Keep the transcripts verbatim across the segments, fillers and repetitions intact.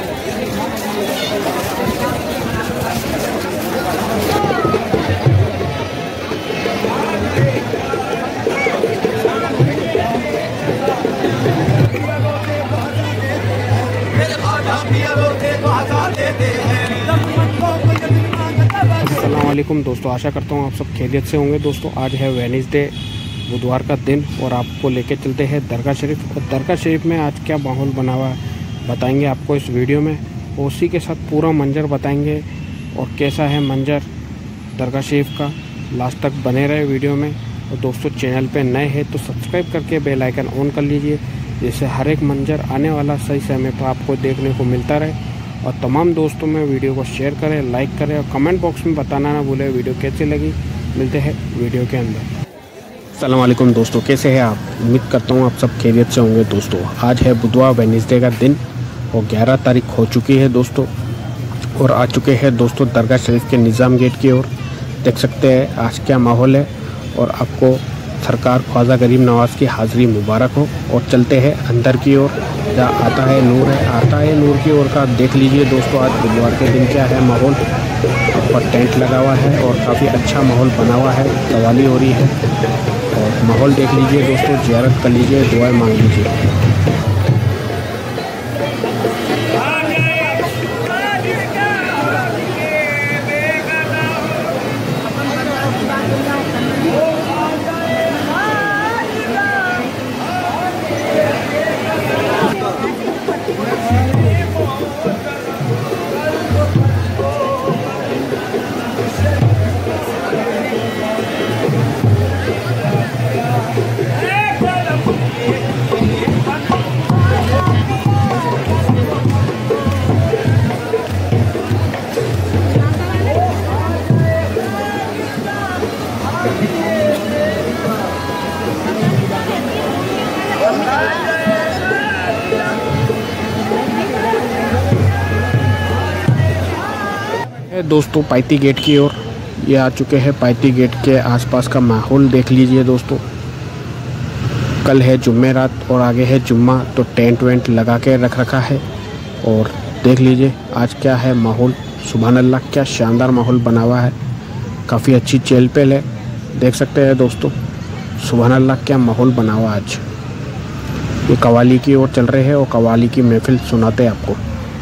अस्सलामुअलैकुम दोस्तों, आशा करता हूँ आप सब खैरियत से होंगे। दोस्तों आज है वेडनेसडे, बुधवार का दिन, और आपको लेके चलते हैं दरगाह शरीफ। और दरगाह शरीफ में आज क्या माहौल बना हुआ है बताएंगे आपको इस वीडियो में, और उसी के साथ पूरा मंजर बताएंगे और कैसा है मंजर दरगाह शरीफ का। लास्ट तक बने रहे वीडियो में। और दोस्तों चैनल पे नए हैं तो सब्सक्राइब करके बेल आइकन ऑन कर लीजिए, जिससे हर एक मंजर आने वाला सही समय पर आपको देखने को मिलता रहे। और तमाम दोस्तों में वीडियो को शेयर करें, लाइक करें और कमेंट बॉक्स में बताना ना भूलें वीडियो कैसी लगी। मिलते हैं वीडियो के अंदर। अस्सलाम वालेकुम दोस्तों, कैसे हैं आप? उम्मीद करता हूँ आप सब खैरियत से होंगे। दोस्तों आज है बुधवार, वेडनेसडे का दिन, और ग्यारह तारीख हो चुकी है दोस्तों। और आ चुके हैं दोस्तों दरगाह शरीफ के निज़ाम गेट की ओर। देख सकते हैं आज क्या माहौल है, और आपको सरकार ख्वाजा गरीब नवाज़ की हाज़िरी मुबारक हो। और चलते हैं अंदर की ओर, जहाँ आता है नूर है आता है नूर की ओर का। देख लीजिए दोस्तों आज बुधवार के दिन क्या है माहौल। ऊपर टेंट लगा हुआ है और काफ़ी अच्छा माहौल बना हुआ है, कवाली हो रही है। और माहौल देख लीजिए दोस्तों, ज़ियारत कर लीजिए, दुआएं मांग लीजिए। दोस्तों पाइती गेट की ओर ये आ चुके हैं। पाइती गेट के आसपास का माहौल देख लीजिए दोस्तों। कल है जुम्मेरात और आगे है जुम्मा, तो टेंट वेंट लगा के रख रखा है। और देख लीजिए आज क्या है माहौल। सुभान अल्लाह, क्या शानदार माहौल बना हुआ है। काफ़ी अच्छी चहल पहल है, देख सकते हैं दोस्तों। सुभान अल्लाह, क्या माहौल बना हुआ आज। ये कवाली की ओर चल रहे हैं और कवाली की महफिल सुनाते हैं आपको।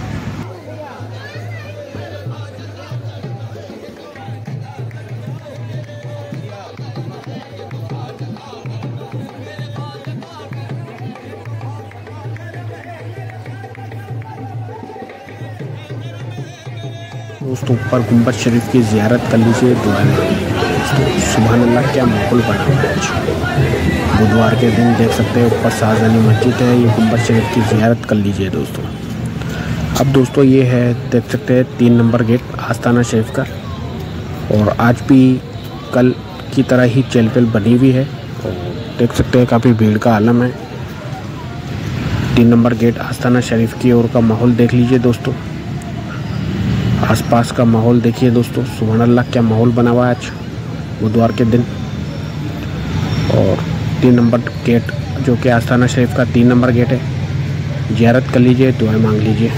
दोस्तों ऊपर गुंबद शरीफ की ज़ियारत कर लीजिए, दुआ में। सुभान अल्लाह, क्या माहौल बना हुआ है आज बुधवार के दिन। देख सकते हैं ऊपर शाहजहानी मस्जिद है, ये गुंबद शरीफ की ज़ियारत कर लीजिए दोस्तों। अब दोस्तों ये है, देख सकते हैं तीन नंबर गेट आस्ताना शरीफ का। और आज भी कल की तरह ही चहल पहल बनी हुई है, और देख सकते हैं काफ़ी भीड़ का आलम है। तीन नंबर गेट आस्ताना शरीफ की ओर का माहौल देख लीजिए दोस्तों। आसपास का माहौल देखिए दोस्तों। सुभान अल्लाह, क्या माहौल बना हुआ है आज बुधवार के दिन। और तीन नंबर गेट जो कि आस्ताना शरीफ का तीन नंबर गेट है, ज़ियारत कर लीजिए, दुआएं मांग लीजिए।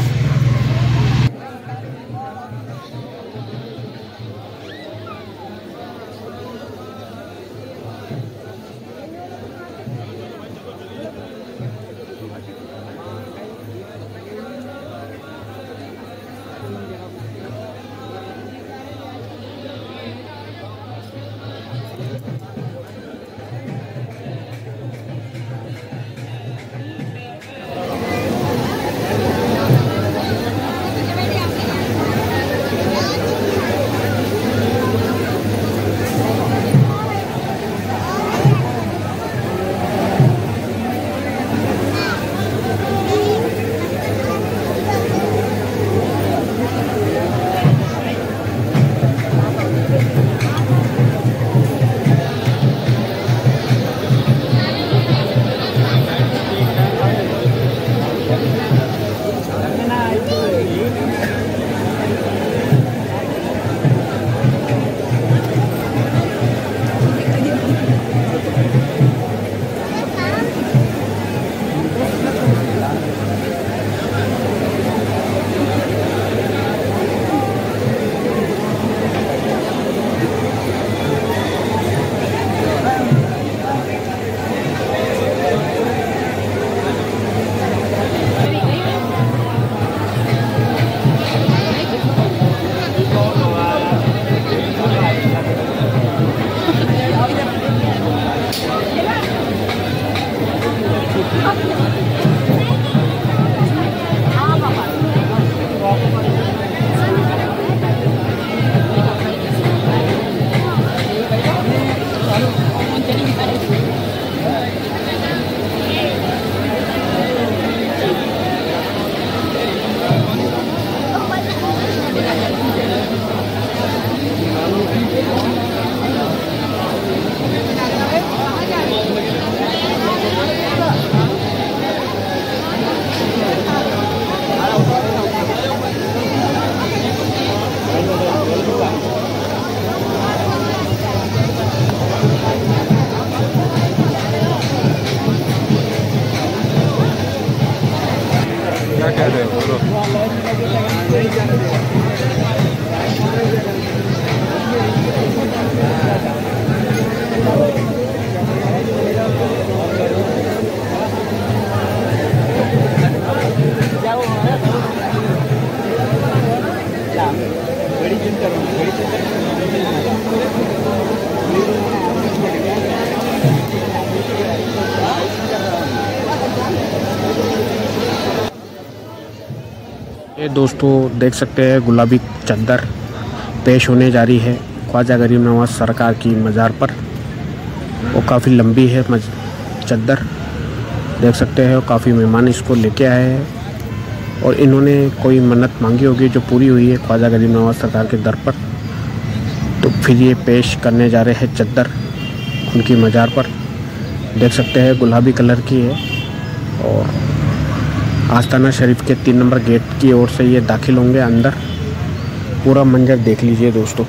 ये दोस्तों देख सकते हैं गुलाबी चादर पेश होने जा रही है ख्वाजा गरीब नवाज सरकार की मज़ार पर। वो काफ़ी लंबी है चादर, देख सकते हैं। काफ़ी मेहमान इसको लेके आए हैं और इन्होंने कोई मन्नत मांगी होगी जो पूरी हुई है ख्वाजा गरीब नवाज सरकार के दर पर। तो फिर ये पेश करने जा रहे हैं चादर उनकी मज़ार पर। देख सकते हैं गुलाबी कलर की है और आस्ताना शरीफ के तीन नंबर गेट की ओर से ये दाखिल होंगे अंदर। पूरा मंजर देख लीजिए दोस्तों।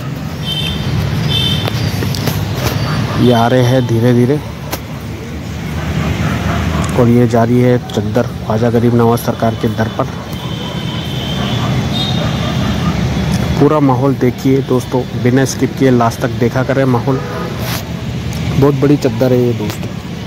ये आ रहे हैं धीरे धीरे और ये जा रही है चादर ख्वाजा गरीब नवाज सरकार के दर पर। पूरा माहौल देखिए दोस्तों, बिना स्किप किए लास्ट तक देखा करें माहौल। बहुत बड़ी चादर है ये दोस्तों।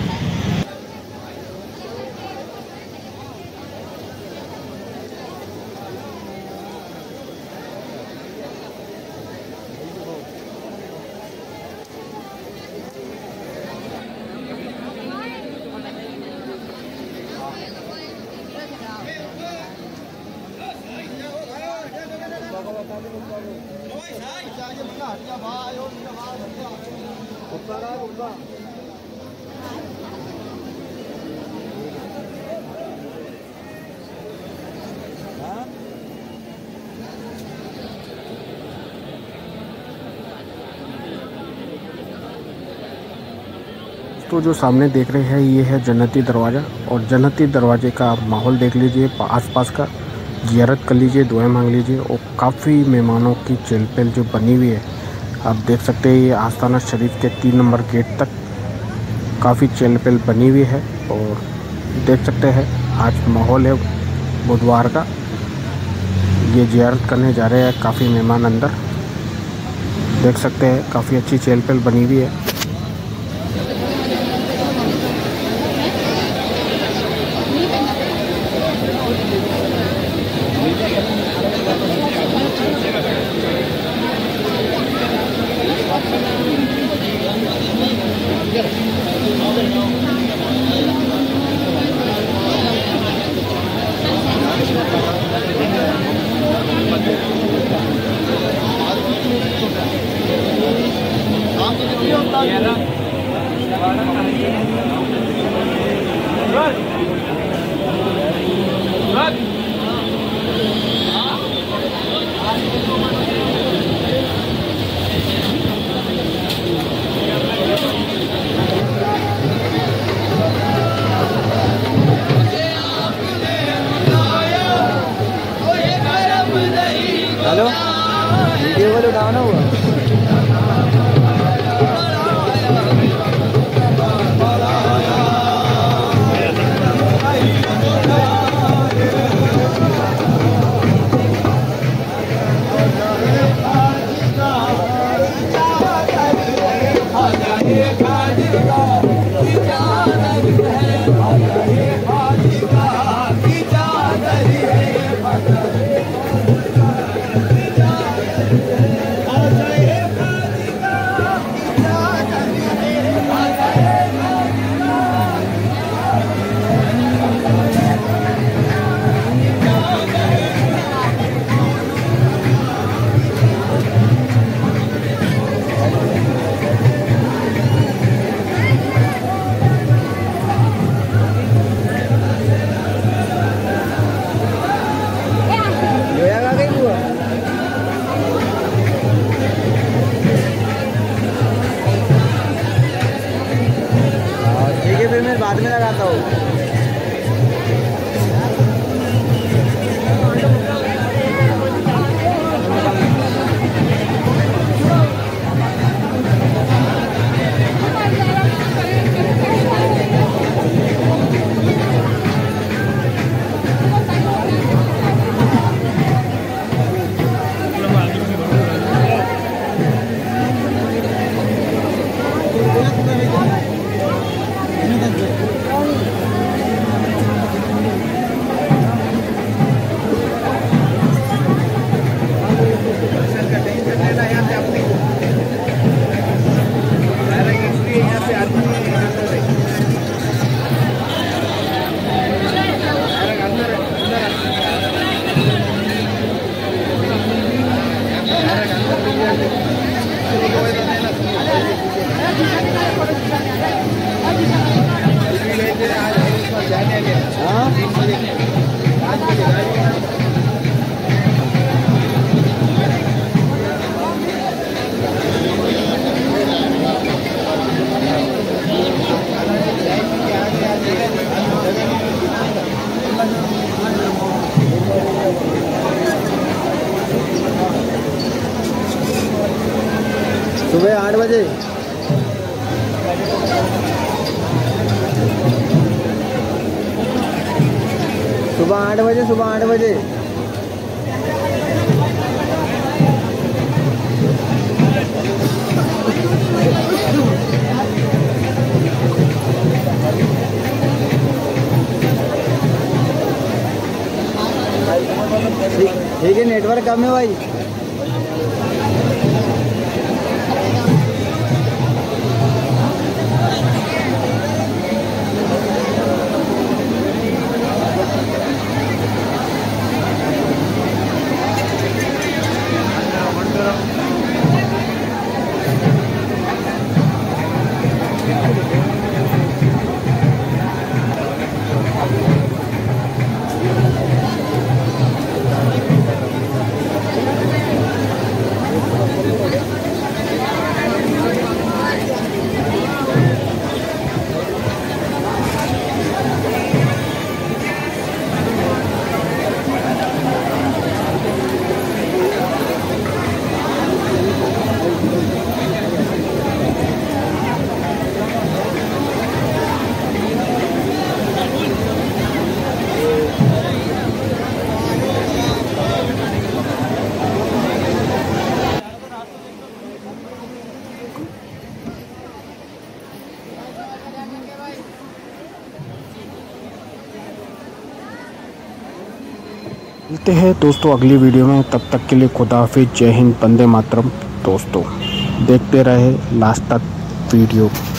तो जो सामने देख रहे हैं ये है जन्नती दरवाज़ा और जन्नती दरवाजे का माहौल देख लीजिए, आसपास का ज़ियारत कर लीजिए, दुआएं मांग लीजिए। और काफ़ी मेहमानों की चहल पहल जो बनी हुई है आप देख सकते हैं। ये आस्ताना शरीफ के तीन नंबर गेट तक काफ़ी चहल पहल बनी हुई है और देख सकते हैं आज माहौल है बुधवार का। ये ज़ियारत करने जा रहे हैं काफ़ी मेहमान अंदर, देख सकते हैं काफ़ी अच्छी चहल पहल बनी हुई है। हेलो, वीडियो को उठाओ ना हुआ। सुबह आठ बजे सुबह आठ बजे सुबह आठ बजे ठीक है, नेटवर्क कम है भाई। मिलते हैं दोस्तों अगली वीडियो में। तब तक के लिए खुदा हाफिज, जय हिंद, वंदे मातरम। दोस्तों देखते रहे लास्ट तक वीडियो।